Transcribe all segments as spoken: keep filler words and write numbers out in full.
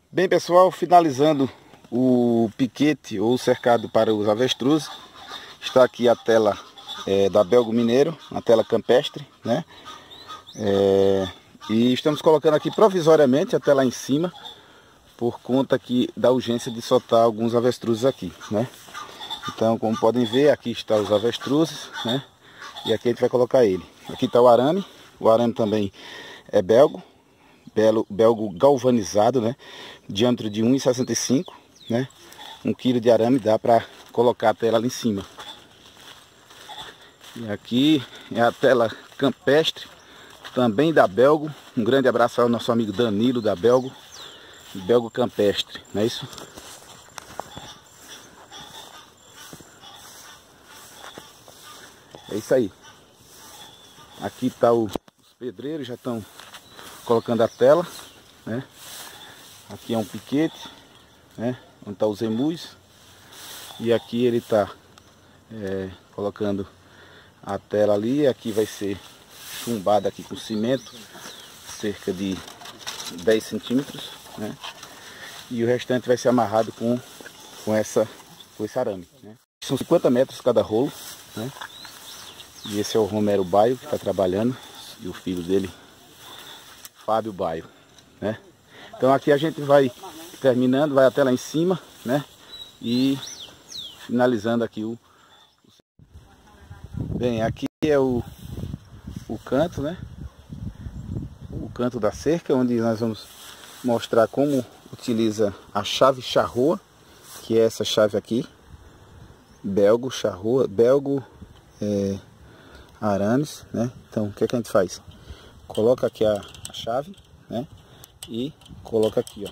Bem, pessoal, finalizando o piquete ou cercado para os avestruzes, está aqui a tela é, da Belgo Mineiro, a tela campestre, né? É, e estamos colocando aqui provisoriamente a tela em cima, por conta aqui da urgência de soltar alguns avestruzes aqui, né? Então, como podem ver, aqui estão os avestruzes, né? E aqui a gente vai colocar ele. Aqui está o arame, o arame também é belgo. Belo, belgo galvanizado, né? Diâmetro de um e sessenta e cinco, né? Um quilo de arame dá para colocar a tela ali em cima. E aqui é a tela campestre, também da Belgo. Um grande abraço ao nosso amigo Danilo da Belgo, Belgo Campestre, não é isso? É isso aí. Aqui está o, os pedreiros, já estão colocando a tela, né? Aqui é um piquete, né? Onde está os emus. E aqui ele está é, colocando a tela ali. Aqui vai ser chumbada aqui com cimento, cerca de dez centímetros, né? E o restante vai ser amarrado com, com, essa, com esse arame, né? São cinquenta metros cada rolo, né? E esse é o Romero Baio que está trabalhando, e o filho dele, Fábio Baio, né? Então aqui a gente vai terminando, vai até lá em cima, né? E finalizando aqui o... Bem, aqui é o, o canto, né? O canto da cerca, onde nós vamos mostrar como utiliza a chave charroa, que é essa chave aqui, belgo charroa, belgo é, arames, né? Então o que, é que a gente faz? Coloca aqui a, a chave, né? E coloca aqui,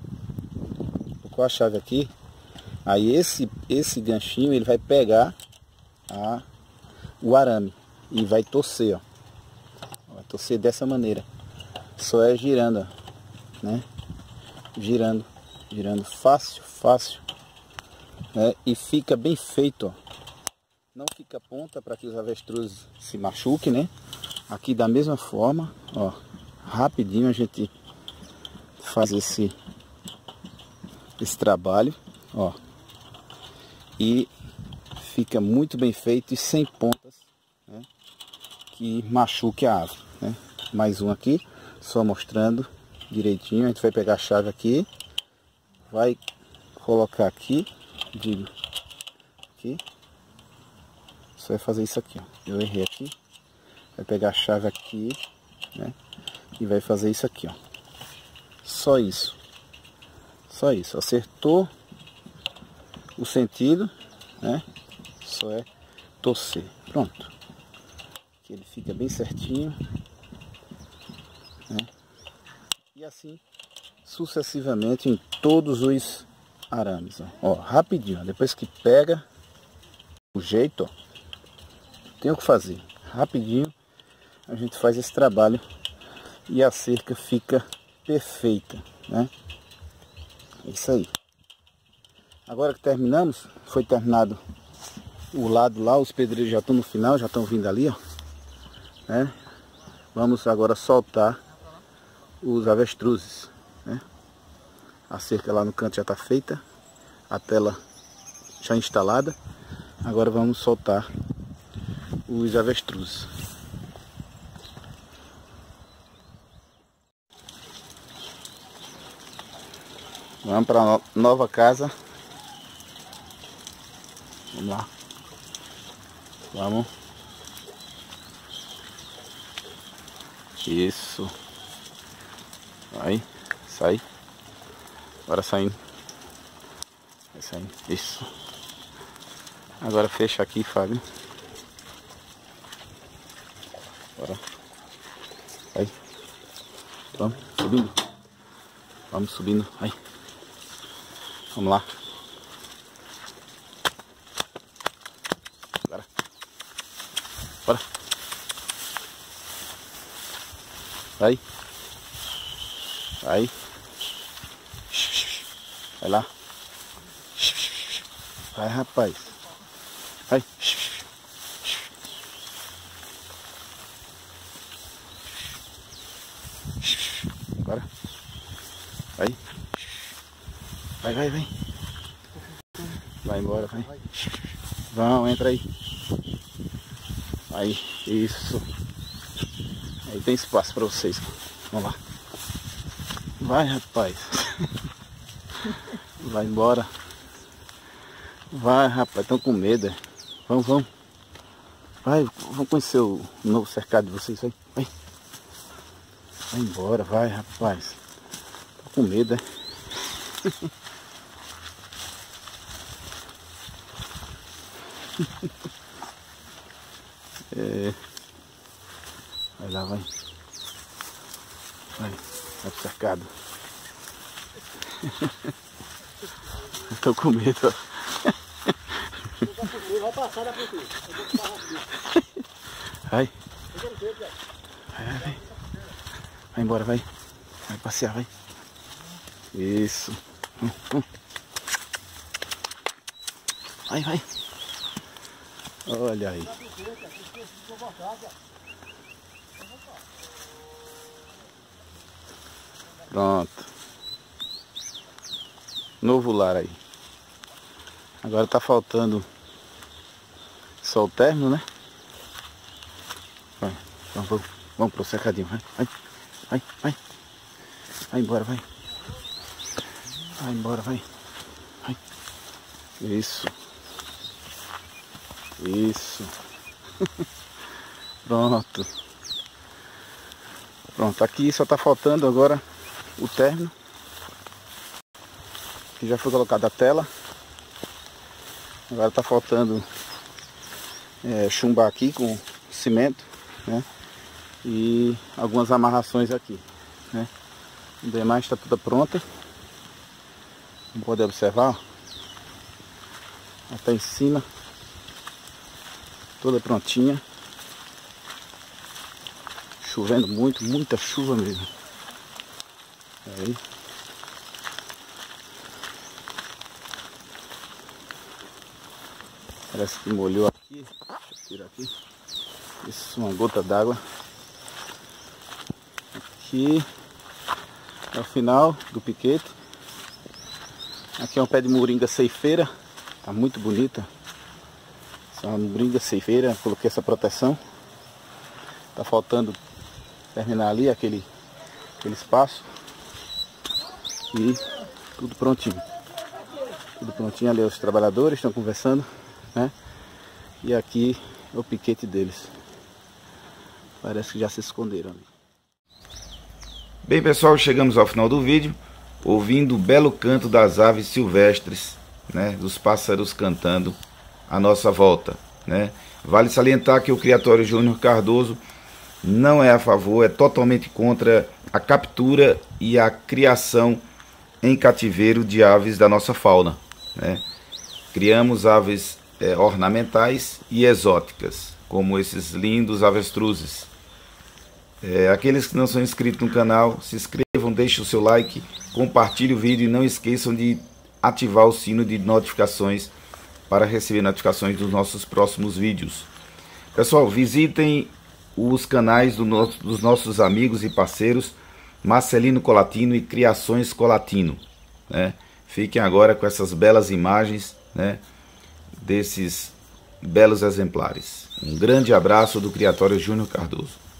ó. Colocou a chave aqui, aí esse esse ganchinho ele vai pegar a, o arame e vai torcer, ó. Vai torcer dessa maneira. Só é girando, ó, né? Girando, girando fácil, fácil, né? E fica bem feito, ó. Não fica ponta para que os avestruzes se machuquem, né? Aqui da mesma forma, ó, rapidinho a gente faz esse esse trabalho, ó. E fica muito bem feito e sem pontas, né? Que machuque a árvore, né? Mais um aqui, só mostrando direitinho. A gente vai pegar a chave aqui, vai colocar aqui, digo, aqui. Você vai fazer isso aqui, ó. Eu errei aqui. Vai pegar a chave aqui, né? E vai fazer isso aqui, ó. Só isso. Só isso. Acertou o sentido, né? Só é torcer. Pronto. Aqui ele fica bem certinho, né? E assim sucessivamente em todos os arames, ó. Ó, rapidinho, ó. Depois que pega o jeito, ó, tem o que fazer. Rapidinho a gente faz esse trabalho e a cerca fica perfeita, né? É isso aí. Agora que terminamos, foi terminado o lado lá, os pedreiros já estão no final, já estão vindo ali, ó, né? Vamos agora soltar os avestruzes, né? A cerca lá no canto já está feita, a tela já instalada. Agora vamos soltar os avestruzes. Vamos para a nova casa. Vamos lá. Vamos. Isso. Vai. Sai. Agora saindo. Vai saindo. Isso. Agora fecha aqui, Fábio. Bora. Vai. Vamos. Subindo. Vamos subindo. Vai. Vamos lá. Bora. Bora. Vai. Vai. Vai lá. Vai, rapaz. Vai. Bora. Vai. Vai, vai, vai. Vai embora, vai. Vão, entra aí. Aí, isso. Aí tem espaço pra vocês. Vamos lá. Vai, rapaz. Vai embora. Vai, rapaz. Estão com medo. É? Vamos, vamos. Vai, vamos conhecer o novo cercado de vocês. Vai, vai. Vai embora, vai, rapaz. Tô com medo, é? É. Vai lá, vai. Vai, vai pro cercado. Tô com medo. Vai passar da frente. Vai. Vai, vai, vai. Vai embora, vai. Vai passear, vai. Isso. Hum, hum. Vai, vai. Olha aí. Pronto. Novo lar aí. Agora tá faltando só o término, né? Vai, vamos, vamos, vamos pro cercadinho, vai, vai, vai, vai. Vai embora, vai. Vai embora, vai. Vai. Isso. Isso. Pronto. Pronto, aqui só tá faltando agora o término. Que já foi colocada a tela. Agora tá faltando é, chumbar aqui com cimento, né? E algumas amarrações aqui, né? O demais está tudo pronta. Como pode observar, ó, até em cima, toda prontinha. Chovendo muito, muita chuva mesmo. Aí. Parece que molhou aqui. Deixa eu tirar aqui. Isso, uma gota d'água. Aqui é o final do piquete. Aqui é um pé de moringa ceifeira. Tá muito bonita. Essa é uma moringa ceifeira. Coloquei essa proteção. Tá faltando terminar ali aquele, aquele espaço. E tudo prontinho. Tudo prontinho. Ali os trabalhadores estão conversando, né? E aqui é o piquete deles. Parece que já se esconderam ali. Bem, pessoal, chegamos ao final do vídeo, ouvindo o belo canto das aves silvestres, né, dos pássaros cantando à nossa volta, né? Vale salientar que o Criatório Júnior Cardoso não é a favor, é totalmente contra a captura e a criação em cativeiro de aves da nossa fauna, né? Criamos aves é, ornamentais e exóticas, como esses lindos avestruzes. É, aqueles que não são inscritos no canal, se inscrevam, deixem o seu like, compartilhem o vídeo e não esqueçam de ativar o sino de notificações para receber notificações dos nossos próximos vídeos. Pessoal, visitem os canais do nosso, dos nossos amigos e parceiros Marcelino Colatino e Criações Colatino, né? Fiquem agora com essas belas imagens, né, desses belos exemplares. Um grande abraço do Criatório Júnior Cardoso.